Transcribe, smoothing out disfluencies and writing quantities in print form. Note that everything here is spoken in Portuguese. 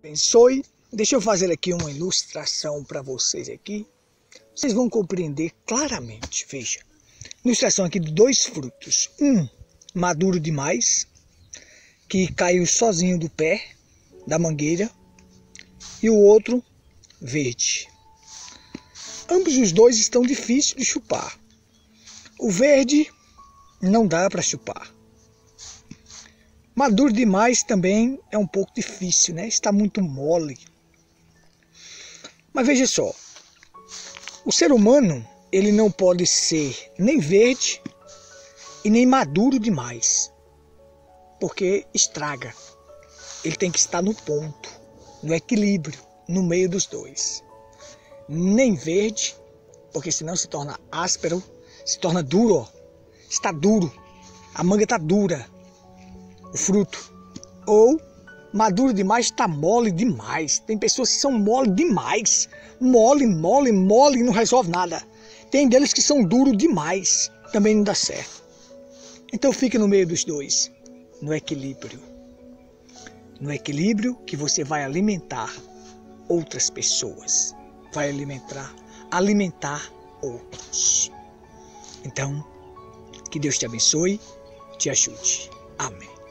Abençoe. Deixa eu fazer aqui uma ilustração para vocês aqui. Vocês vão compreender claramente. Veja, ilustração aqui de dois frutos. Um maduro demais, que caiu sozinho do pé da mangueira, e o outro verde. Ambos os dois estão difíceis de chupar. O verde não dá para chupar. Maduro demais também é um pouco difícil, né? Está muito mole. Mas veja só, o ser humano, ele não pode ser nem verde e nem maduro demais, porque estraga. Ele tem que estar no ponto, no equilíbrio, no meio dos dois. Nem verde, porque senão se torna áspero, se torna duro, ó. Está duro, a manga está dura, o fruto. Ou maduro demais, está mole demais. Tem pessoas que são mole demais, mole, não resolve nada. Tem deles que são duros demais, também não dá certo. Então fique no meio dos dois, no equilíbrio. No equilíbrio que você vai alimentar outras pessoas, vai alimentar outros. Então, que Deus te abençoe, te ajude. Amém.